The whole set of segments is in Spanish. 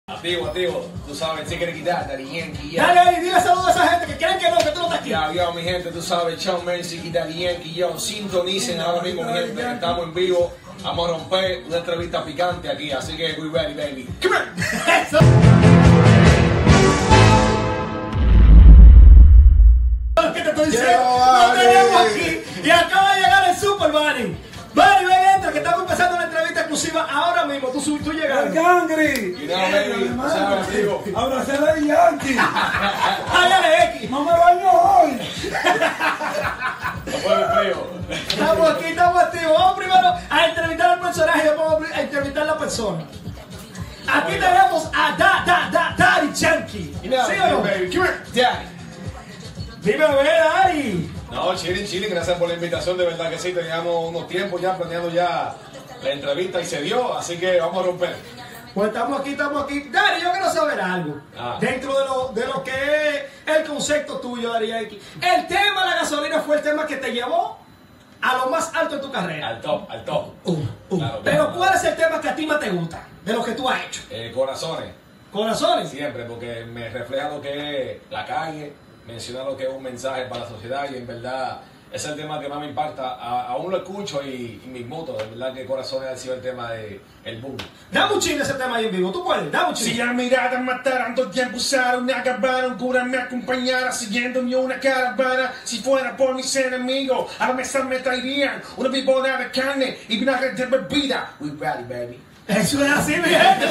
Activo, tú sabes, si quieres quitar, Daddy Yankee, Dale ahí, dile saludos a esa gente que creen que no, que tú no estás aquí. Yo, mi gente, tú sabes, Shawn Mendes, Daddy Yankee, yo, sintonicen ahora mismo, mi gente, que estamos en vivo. Vamos a romper una entrevista picante aquí, así que we ready, baby. Come on. Eso. Lo que te estoy diciendo, lo tenemos aquí y acaba de llegar el Super Bunny. Bunny, ven, entra, que estamos empezando una entrevista exclusiva ahora mismo. Tú llegas. ¡El Gangri! You know, baby, tú sabes, amigo. ¡Abracé a Daddy Yankee! ¡Ay, dale, X! ¡No me baño hoy! No puedo feo. Estamos aquí, estamos activos. Vamos primero a entrevistar al personaje y después vamos a entrevistar a la persona. Aquí tenemos a Daddy Yankee. You know, ¿Sí o no? baby, come on, Daddy. Dime a ver, Daddy. No, chilling, gracias por la invitación, de verdad que sí, teníamos unos tiempos ya planeando ya la entrevista y se dio, así que vamos a romper. Pues estamos aquí. Daddy, yo quiero saber algo. Dentro de lo que es el concepto tuyo, Daddy Yankee. El tema de la gasolina fue el tema que te llevó a lo más alto de tu carrera. Al top. Claro, Pero claro. ¿cuál es el tema que a ti más te gusta de lo que tú has hecho? Corazones, ¿Corazones? siempre, porque me refleja lo que es la calle, menciona lo que es un mensaje para la sociedad y en verdad es el tema que más me impacta. Aún lo escucho y me inmuto, de verdad que Corazones ha sido el tema de el boom. Dame un chingo ese tema ahí en vivo, tú puedes, dame un Si chingo. la mirada mataran, dos tiempos usaron, me acabaron, cura me acompañara, siguiéndome una caravana. Si fuera por mis enemigos, a la mesa me traerían una víbora de carne y vinagre de bebida. We ready, baby. Eso es así, mi gente.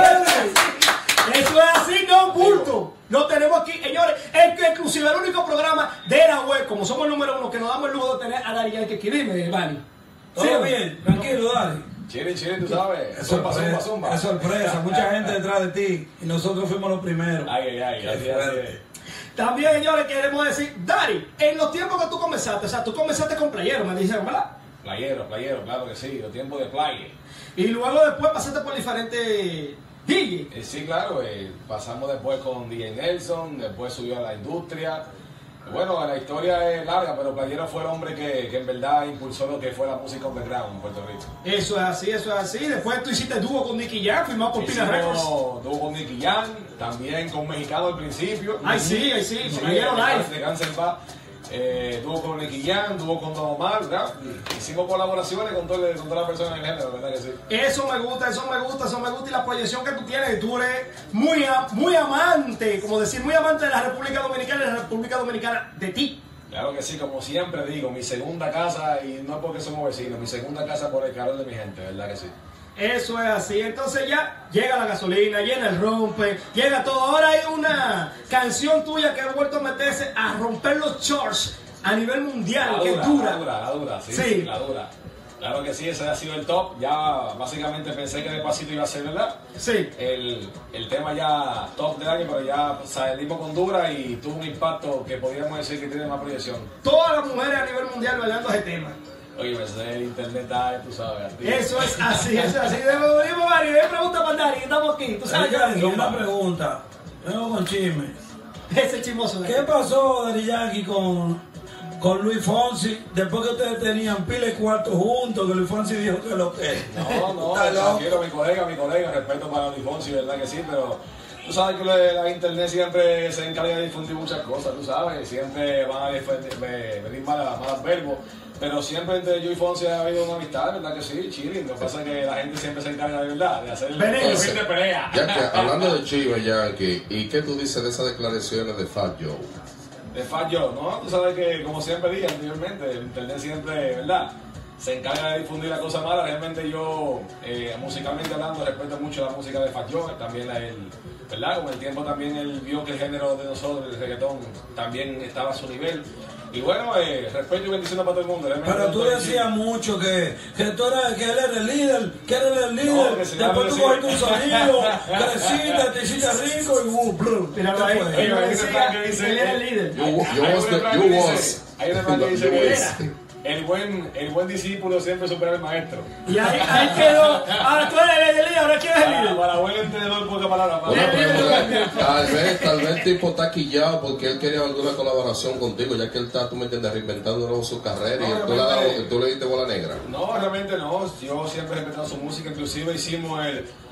Eso es así, no bulto. Lo tenemos aquí, señores. Inclusive el único programa de la web, como somos el número uno, que nos damos el lujo de tener a Daddy Yankee aquí. Dime, Bunny. ¿Todo bien? Tranquilo, dale. Chile, tú sabes. Es Zumba. sorpresa, mucha gente detrás de ti y nosotros fuimos los primeros. Ay, así es. También, señores, queremos decir, Daddy, en los tiempos que tú comenzaste, o sea, tú comenzaste con playero, me dijeron, ¿verdad? Playero, claro que sí, los tiempos de playa. Y luego después pasaste por diferentes DJ. Sí, claro, pasamos después con DJ Nelson, después subió a la industria. Bueno, la historia es larga, pero Playero fue el hombre que en verdad impulsó lo que fue la música underground en Puerto Rico. Eso es así. Después tú hiciste dúo con Nicky Jam, firmado por Pina Records. Tuvo con Nicky Jam, también con Mexicano al principio. Ay, sí, Playero Live. De Cáncer Paz. Tuvo con Nicky Jam, tuvo con Don Omar, ¿verdad? Hicimos colaboraciones con todas las personas en el género, ¿verdad que sí? Eso me gusta. Y la proyección que tú tienes, tú eres muy amante, como decir, muy amante de la República Dominicana y de la República Dominicana de ti. Claro que sí, como siempre digo, mi segunda casa, y no es porque somos vecinos, mi segunda casa por el calor de mi gente, ¿verdad que sí? Eso es así. Entonces ya llega la gasolina, llega el rompe, llega todo. Ahora hay una canción tuya que ha vuelto a meterse a romper los charts a nivel mundial, que dura. La dura, sí, Sí. la dura. Claro que sí, ese ha sido el top. Ya básicamente pensé que Despacito iba a ser, ¿verdad? Sí. El tema ya top del año, pero ya salimos con dura y tuvo un impacto que podríamos decir que tiene más proyección. Todas las mujeres a nivel mundial bailando ese tema. Oye, pues el internet está, tú sabes. Tío. Eso es así. Dime, Mario, me pregunta para Dari, estamos aquí. Tú sabes Daddy, que una pregunta. Vengo con chisme. ese chismoso. ¿Qué pasó, Daddy Yankee, con Luis Fonsi? Después que ustedes tenían pila de cuartos juntos, que Luis Fonsi dijo que lo que. No, Está loco. tranquilo, mi colega, respeto para Luis Fonsi, verdad que sí, pero tú sabes que la internet siempre se encarga de difundir muchas cosas, tú sabes, siempre van a venir malas verbos, pero siempre entre yo y Fonsi ha habido una amistad, verdad que sí, chilling. Lo que pasa es que la gente siempre se encarga de verdad, de hacer el Entonces, de pelea. Ya que hablando de Chiva Yankee, ¿y qué tú dices de esas declaraciones de Fat Joe? De Fat Joe, ¿no? Tú sabes que, como siempre dije anteriormente, el internet siempre, ¿verdad?, se encarga de difundir la cosa mala. Realmente yo, musicalmente hablando, respeto mucho la música de Fat Joe, también ¿verdad? Con el tiempo también él vio que el género de nosotros, el reggaetón, también estaba a su nivel. Y bueno, respeto y bendiciones para todo el mundo. Realmente Pero tú decías mucho que él era el líder, No, que se llama después tú cogiste un sonido, creciste, te hiciste rico y blum. míralo ahí. Oye, Él hay un decía refrán que que dice- él era el líder. Hay un refrán que dice que el buen discípulo siempre supera al maestro. Y ahí quedó. Ahora tú eres el líder, ahora quién es el líder. Para buen entendedor, poca palabra. Una pregunta, tal vez el tipo está quillado porque él quería alguna colaboración contigo, ya que él está, tú me entiendes, reinventando de nuevo su carrera y tú le diste bola negra. No, realmente no. Yo siempre he respetado su música. Inclusive hicimos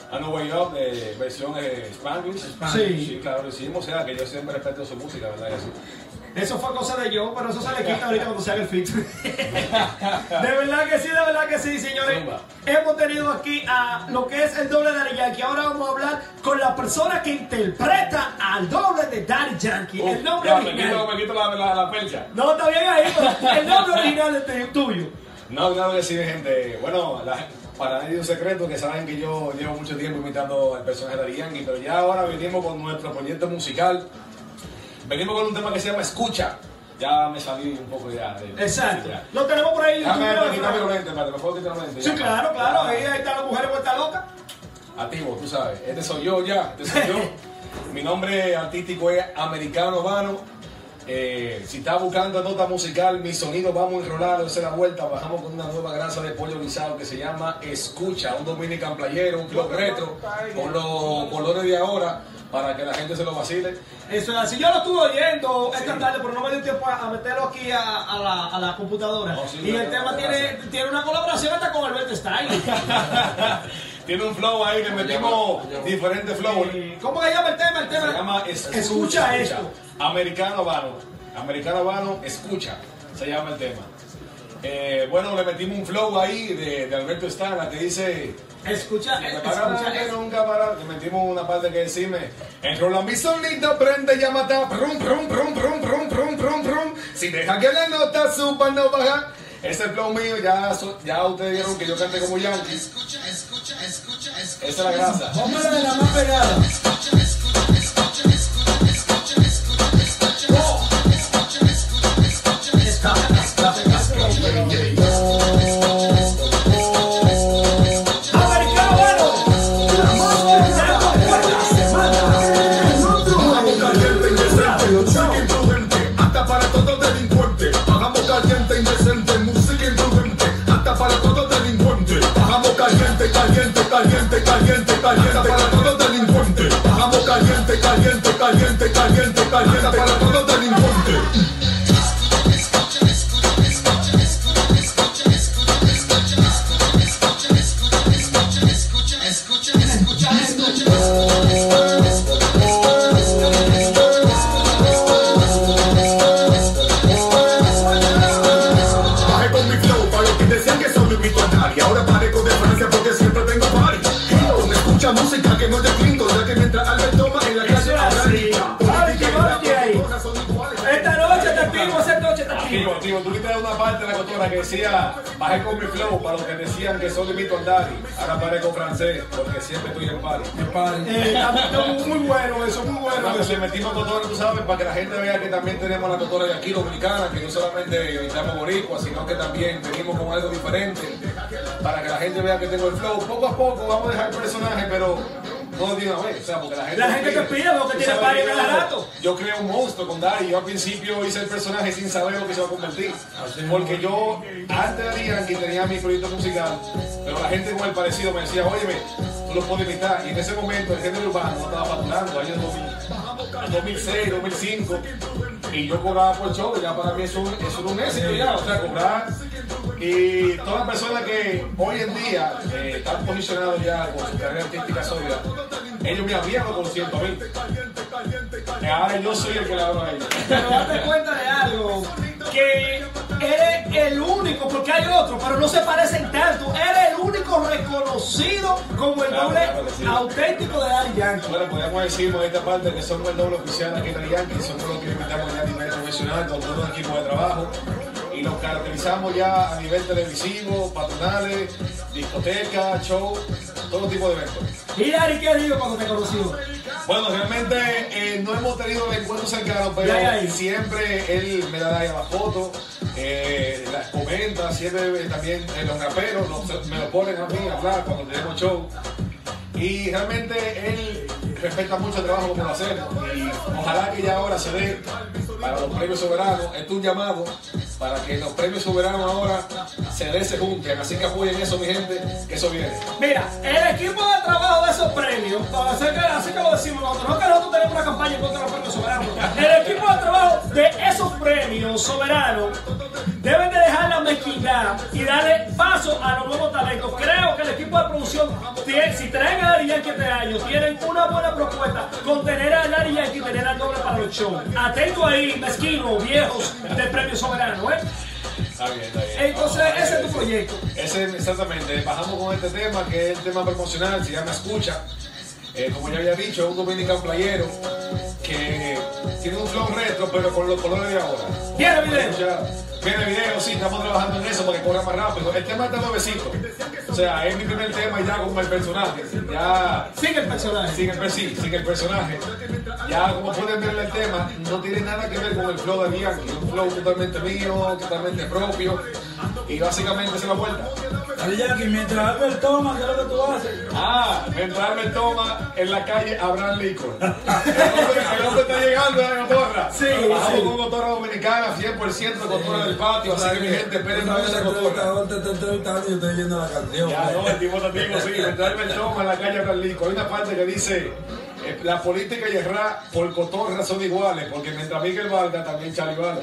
A No Way Up de versión Spanglish. Sí, claro, lo hicimos, o sea, que yo siempre respeto su música, ¿verdad? Eso fue cosa de yo, pero eso se le quita ahorita cuando se haga el feature. De verdad que sí, señores. Hemos tenido aquí a lo que es el doble de Daddy Yankee. Ahora vamos a hablar con la persona que interpreta al doble de Daddy Yankee. El nombre original. Me quito la percha. No, está bien ahí, pero el nombre original es tuyo. No, claro que sí, gente. Bueno, para nadie es un secreto que saben que yo llevo mucho tiempo imitando al personaje de Daddy Yankee, pero ya ahora venimos con nuestro proyecto musical. Venimos con un tema que se llama Escucha. Ya me salí un poco ya. Exacto. Ya. Lo tenemos por ahí. ¿Me puedo quitar la mente? Sí, claro. Ahí está la mujer vuelta loca. Activo, tú sabes. Este soy yo ya. Mi nombre artístico es Americano Vano. Si estás buscando nota musical, mi sonido vamos a enrolar, hacer la vuelta, bajamos con una nueva grasa de pollo guisado que se llama Escucha, un dominican playero, un club retro, con los colores de ahora, para que la gente se lo vacile. Eso es así, yo lo estuve oyendo esta tarde, pero no me dio tiempo a meterlo aquí a la computadora. Y el tema tiene una colaboración hasta con Albert Style. Tiene un flow ahí, le metimos diferentes flows. ¿Cómo se llama el tema? Se llama Escucha esto. Americano Vano, Escucha, se llama el tema. Bueno, le metimos un flow ahí de Alberto Stana que dice... Escucha. Nunca parar. Le metimos una parte que decime: enrola mi sonito, prende, ya mata. Brum, brum, brum, brum, brum, brum, brum, brum. Si deja que la nota suba, no baja. Ese es el flow mío, ya ustedes vieron que yo canté como Yankee. Escucha. Esa es la grasa. Póngala de la más pegada. Caliente para todos delincuentes. Bajamos caliente para todos delincuentes. Bajé con mi flow para los que decían que solo invito a nadie. Ahora parezco de Francia porque siempre tengo party. Mucha música que no te pinto, ya que mientras Albert toma en la calle esta noche te activo, esta noche te activo. Activo, tú quitaste una parte de la cotorra que decía: bajé con mi flow para los que decían que solo imito al Daddy. Ahora parezco francés porque siempre estoy en party. Muy bueno eso, muy bueno. Entonces metimos cotorra, tú sabes, para que la gente vea que también tenemos la cotorra de aquí dominicana, que no solamente imitamos boricua, sino que también venimos con algo diferente, para que la gente vea que tengo el flow. Poco a poco vamos a dejar el personaje, pero no de una vez, o sea, porque la gente te pide lo que tiene party cada rato. Yo creé un monstruo con Daddy. Yo al principio hice el personaje sin saber lo que se va a convertir, porque yo antes de Yankee tenía mi proyecto musical, pero la gente con el parecido me decía: óyeme, tú lo puedes imitar. Y en ese momento el género urbano no estaba facturando, años 2006, 2005, y yo cobraba por show. Ya para mí eso es un éxito ya, o sea, cobrar. Y todas las personas que hoy en día están posicionados ya con su carrera artística sólida, ellos me habían conocido a mí. Ahora yo soy el que le hablo a ellos. Pero date cuenta de algo, que eres el único, porque hay otros, pero no se parecen tanto. Eres el único reconocido como el doble auténtico de Daddy Yankee. Bueno, podemos decir en esta parte que somos el doble oficial aquí de Daddy Yankee, somos los que invitamos ya a nivel profesional con todo el equipo de trabajo. Y nos caracterizamos ya a nivel televisivo, patronales, discoteca, show, todo tipo de eventos. ¿Y Daddy qué digo cuando te conocí? Bueno, realmente no hemos tenido encuentros cercanos, pero siempre él me da la foto, las comenta, siempre también los raperos me lo ponen a mí a hablar cuando tenemos show. Y realmente él respeta mucho el trabajo como lo hacemos. Y ojalá que ya ahora se dé para los premios soberanos. Esto es un llamado para que los premios soberanos ahora se junten. Así que apoyen eso, mi gente, que eso viene. Mira, el equipo de trabajo de esos premios, así como decimos nosotros, no que nosotros tenemos una campaña contra los premios soberanos. El equipo de trabajo de esos premios soberanos deben de dejar la mezquindad y darle paso a los nuevos talentos. Creo que el equipo de producción, si traen a Daddy Yankee este año, tienen una buena propuesta con tener a Daddy Yankee y tener al doble para los shows. Atento ahí, mezquinos, viejos del premio soberano, ¿eh? Está bien, está bien. Entonces, ese es tu proyecto. Ese, exactamente. Bajamos con este tema, que es el tema promocional, si ya me escucha. Como ya había dicho, es un dominicano playero que tiene un flow retro, pero con los colores de ahora. ¿Viene video? Viene video, sí, estamos trabajando en eso para que corra más rápido. El tema está nuevecito. O sea, es mi primer tema ya con el personaje. Ya. Sigue el personaje. Sigue el personaje. Ya, como pueden ver el tema, no tiene nada que ver con el flow de Yankee. Es un flow totalmente mío, totalmente propio. Y básicamente se la vuelta. Daddy Yankee, mientras Albert toma, ¿qué es lo que tú haces? Mientras Albert toma, en la calle habrá licor. El hombre está llegando a la cotorra. Sí, bajamos con cotorra dominicana, 100% cotorra del patio. Así que mi gente, esperen a ver esa cotorra. Te está entrevistando y yo estoy yendo a la canción. Ya, no, el tipo también, sí. Mientras Albert toma, en la calle habrá licor. Hay una parte que dice: la política y el rap por cotorra son iguales, porque mientras Miguel valga, también Charlie vale.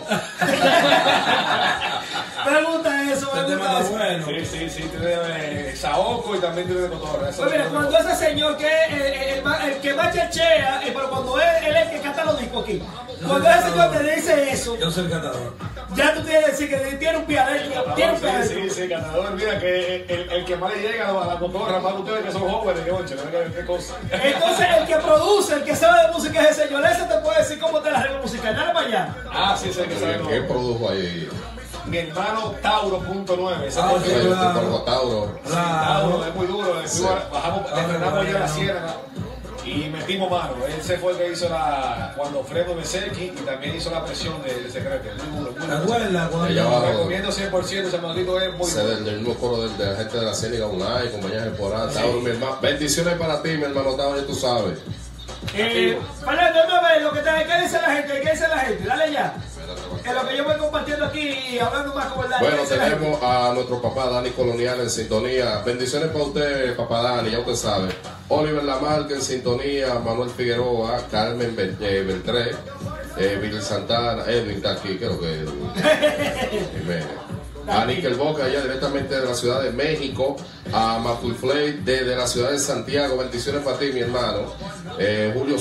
Me gusta eso, me gusta eso. Bueno. Sí, tiene saoco y también tiene de cotorra. Pues mira, cuando ese señor que el que más chechea, pero cuando él es el que canta los discos aquí, cuando ese señor te dice eso, Yo soy el cantador. ya tú tienes que decir que tiene un pie adentro. Tiene un pie adentro. Sí, cantador. Mira que el que más le llega a la cotorra, más ustedes que son jóvenes, concha, no hay qué cosa. Entonces, el que produce, el que sabe de música es el señor. Ese te puede decir cómo te la arreglo musical. Dale para allá. Sí, sé que sabe. ¿Qué produjo ahí? Mi hermano Tauro.9. Ese Ah, fue sí, el que claro. Tauro. Tauro, es muy duro. Sí. Bajamos, frenamos ya la sierra y metimos mano. Él se fue el que hizo cuando Fredo Becerqui y también hizo la presión del secreto. Muy duro, muy ¿Te duro. acuerdas cuando Ella va- Recomiendo 100%, ese maldito es muy Ese duro. del mismo coro de la gente de la Cénica Online, compañía temporada. Tauro, mi hermano. Bendiciones para ti, mi hermano Tauro, ya tú sabes. Fernando, déjame ver lo que ¿qué dice la gente? ¿Qué dice la gente? Dale ya. Es lo que yo voy compartiendo aquí y hablando más con el Dani. Bueno, ¿Qué dice la gente? tenemos a nuestro papá Dani Colonial en sintonía. Bendiciones para usted, papá Dani, ya usted sabe. Oliver Lamarca en sintonía, Manuel Figueroa, Carmen Beltré, Miguel Santana, Edwin está aquí, creo que Edwin. Jiménez. A Nickel Boca, allá directamente de la Ciudad de México, a Mapulflay desde la ciudad de Santiago. Bendiciones para ti, mi hermano. Julio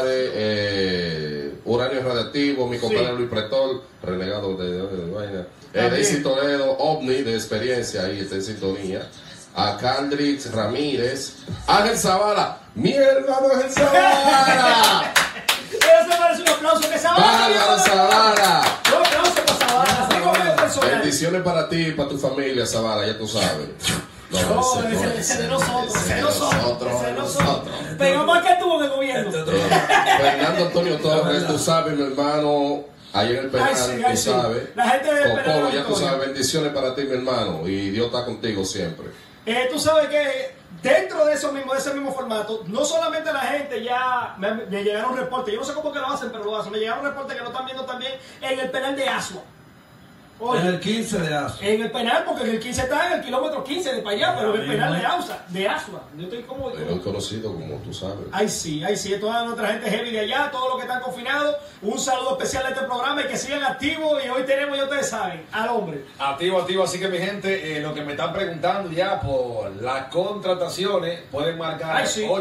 Suárez, Uranio Radiactivo, mi compadre Luis Pretol, renegado de vaina. Daisy Toledo, OVNI de experiencia, ahí está en sintonía. A Caldrix Ramírez, Ángel Zavala, mi hermano Ángel Zavala. Eso me parece un aplauso que Bárbara Zavala. Un aplauso para Zavala. Así como el personaje. Bendiciones para ti y para tu familia, Zavala, ya tú sabes. No, ese de nosotros, ese de nosotros. Pero más que tuvo en el gobierno. Fernando Antonio Torres, tú sabes, mi hermano, ahí en el penal, Ay, sí. tú sabes. La gente de Cocolo, Penal ya tú Antonio. sabes, bendiciones para ti, mi hermano, y Dios está contigo siempre. Tú sabes que dentro de ese mismo formato, no solamente la gente ya me llegaron reportes, yo no sé cómo que lo hacen, pero lo hacen. Me llegaron reportes que lo están viendo también en el penal de Asua. Oye, En el 15 de Azo. en el penal, porque en el 15 está en el kilómetro 15 de para allá, pero en el penal de Asua. Yo estoy como. Muy conocido, como tú sabes. Ay sí, toda nuestra gente heavy de allá, todos los que están confinados, un saludo especial a este programa y que sigan activos. Y hoy tenemos, ya ustedes saben, al hombre. Activo, así que mi gente, lo que me están preguntando ya por las contrataciones, pueden marcar Ay, sí.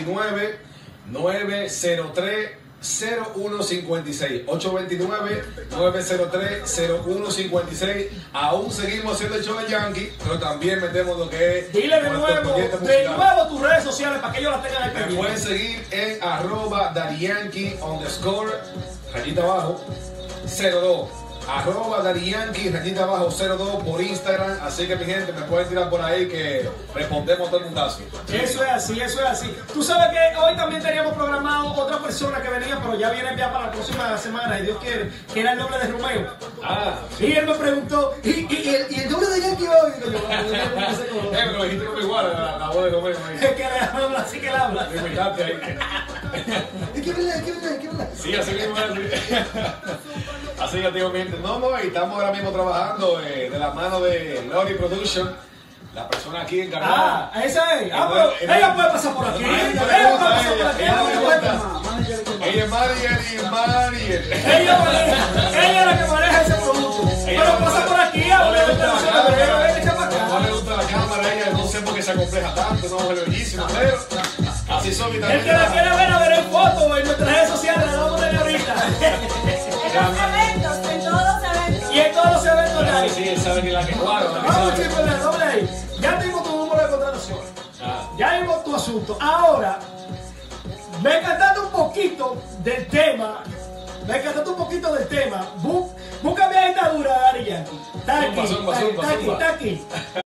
829-903-0156. 829-903-0156. Aún seguimos haciendo el show de Yankee, pero también metemos lo que es. Dile de nuestro nuevo, proyecto musical. tus redes sociales para que ellos las tengan ahí Me pueden pendientes. seguir en @DaddyYankee_ rayita abajo 02. @DaddyYankee_ 02 por Instagram. Así que mi gente, me pueden tirar por ahí que respondemos todo el mundazo. Eso es así, eso es así. Tú sabes que hoy también teníamos programado otra persona que venía, pero ya viene ya para la próxima semana, y Dios quiere, que era el doble de Romeo. Y él me preguntó, ¿y el doble de Yankee hoy? Digo yo, no sé cómo. Pero dijiste como igual la voz de Romeo ahí. Es que le habla, así que le habla. Me invitaste ahí. Es que verdad, es que verdad, es que verdad. Sí, así mismo es. Así que, tío, mi gente, no, y estamos ahora mismo trabajando de la mano de Lori Production La persona aquí encargada. Esa es. Pero ella puede pasar por aquí. Ella puede pasar por aquí. Ella es Mariel y Mariel. Ella es la que maneja ese producto. Pero pasa por aquí, a ver, no le gusta la cámara, ella no sé por qué se acompleja tanto, no es bellísima, pero así son y también. El que la quiera ver a ver en foto en nuestras redes sociales, la vamos a tener ahorita. En todos los eventos. Y en todos los eventos de ahí. Sí, él sabe que la que guarda. Vamos, chicos, doble ahí. Ya tengo tu número de contratación. Ya tengo tu asunto. Ahora, me cantaste un poquito del tema. Búscame a esta dura, Daddy Yankee. Está aquí, está aquí.